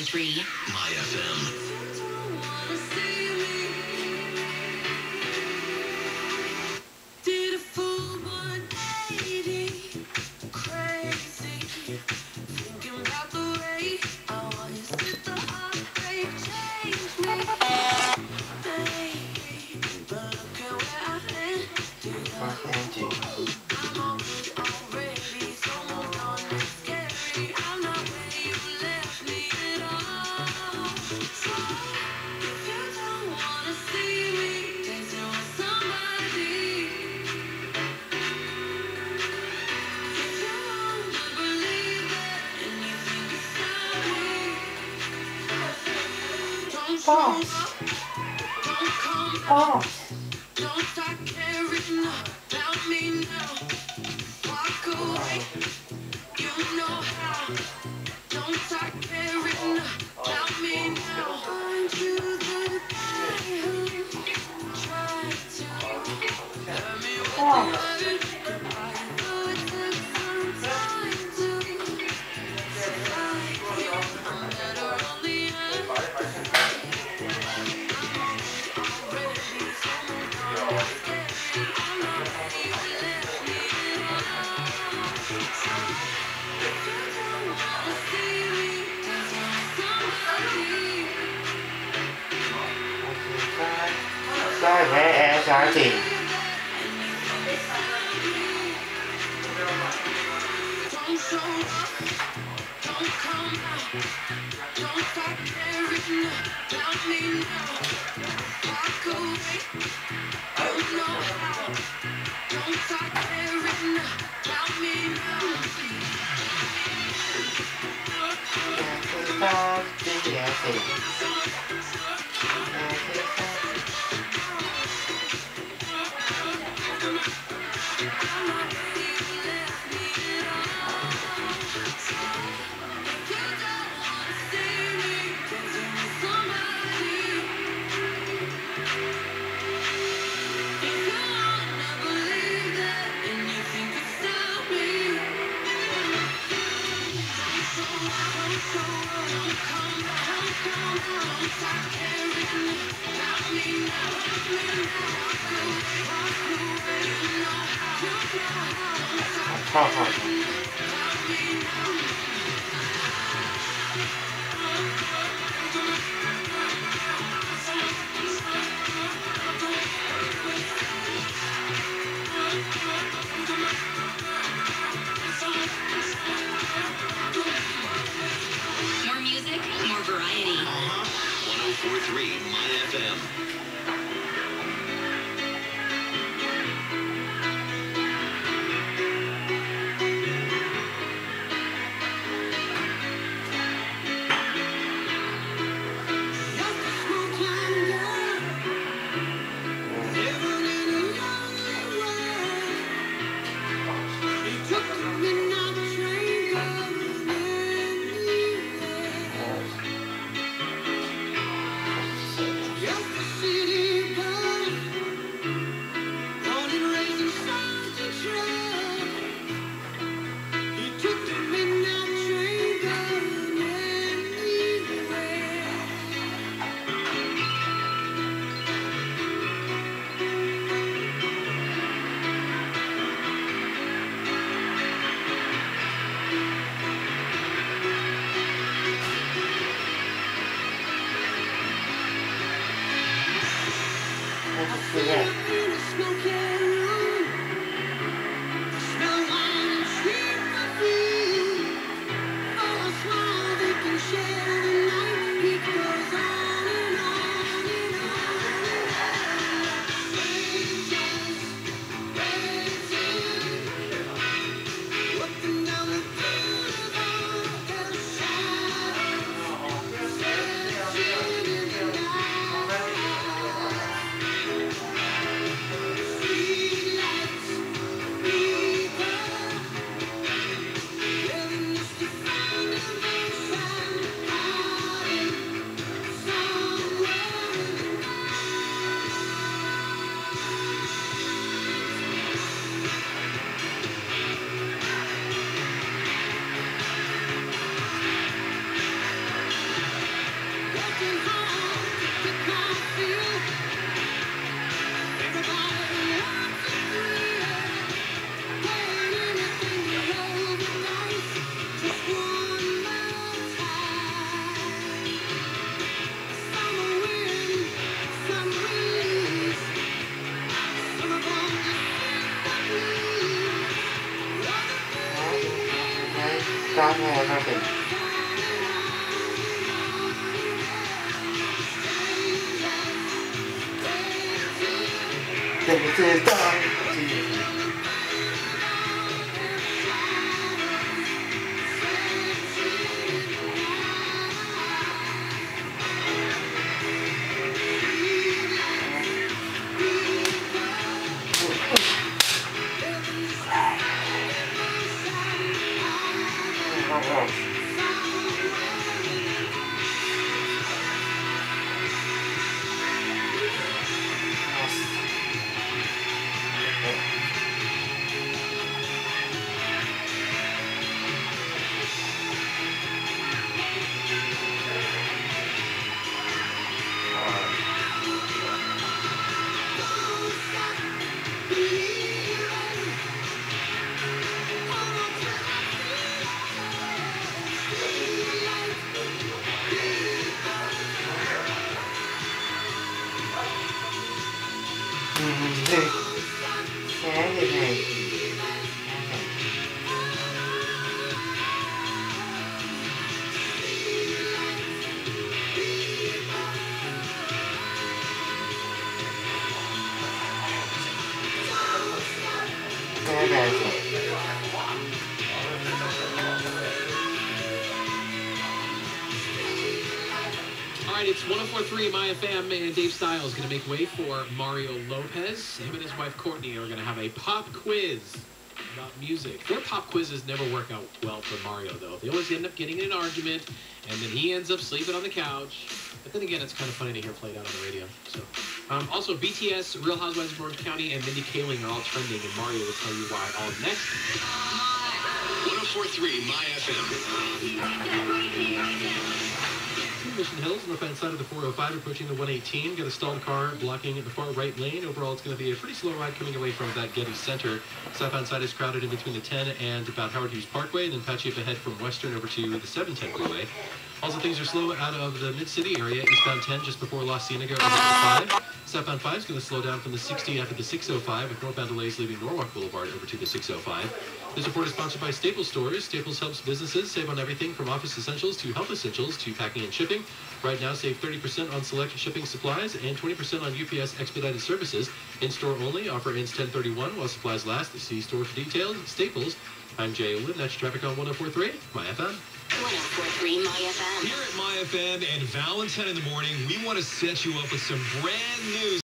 104.3 MyFM. Sai vé trái chỉ. More music, more variety. 104.3 MyFM. happen. This is done. All right, it's 104.3 MyFM, and Dave Styles is going to make way for Mario Lopez. Him and his wife Courtney are going to have a pop quiz about music. Their pop quizzes never work out well for Mario, though. They always end up getting in an argument, and then he ends up sleeping on the couch. But then again, it's kind of funny to hear played out on the radio. So, also, BTS, Real Housewives of Orange County, and Mindy Kaling are all trending, and Mario will tell you why all next. 104.3 MyFM. Mission Hills, northbound side of the 405, approaching the 118. Got a stalled car blocking the far right lane. Overall, it's going to be a pretty slow ride coming away from that Getty Center. Southbound side is crowded in between the 10 and about Howard Hughes Parkway, then patchy up ahead from Western over to the 710 freeway. Also, things are slow out of the Mid-City area. Eastbound 10 just before La Cienega over to 5. Southbound 5 is going to slow down from the 60 after the 605, with northbound delays leaving Norwalk Boulevard over to the 605. This report is sponsored by Staples Stores. Staples helps businesses save on everything from office essentials to health essentials to packing and shipping. Right now, save 30% on select shipping supplies and 20% on UPS expedited services. In-store only. Offer ends 10/31 while supplies last. See store for details. Staples. I'm Jay Olin. That's traffic on 104.3 MyFM. 104.3 MyFM. Here at MyFM and Valentine in the morning, we want to set you up with some brand new